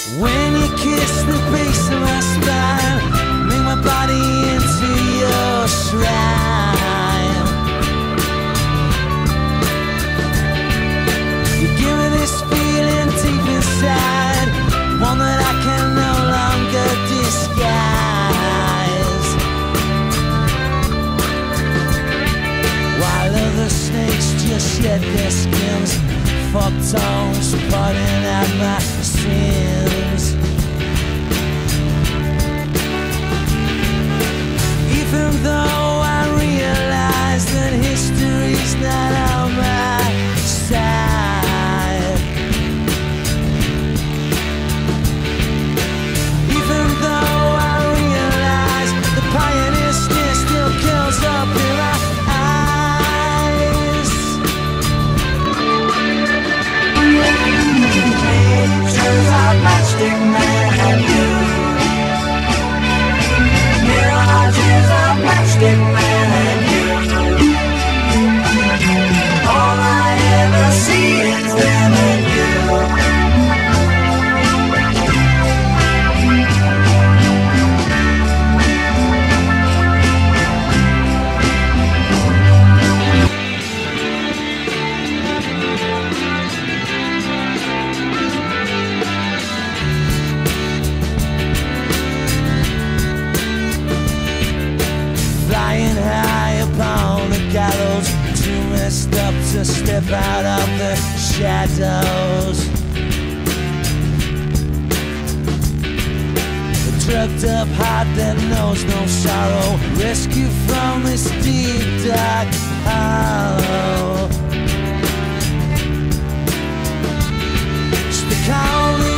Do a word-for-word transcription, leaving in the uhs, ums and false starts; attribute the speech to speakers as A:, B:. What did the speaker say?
A: When you kiss the base of my spine, make my body into your shrine. You give me this feeling deep inside, one that I can no longer disguise. While other snakes just shed their skins, fuck tongues pointing at my sins. Even though I realize that history's not on my side, even though I realize the pioneer stare still curls up in my eyes. Pictures of Matchstick Men and you, mirages of Matchstick Men and you. All I ever see is them and you. Flying high upon the gallows, too messed up to step out of the shadows. A drugged up heart that knows no sorrow, rescue from this deep dark hollow. Stick on the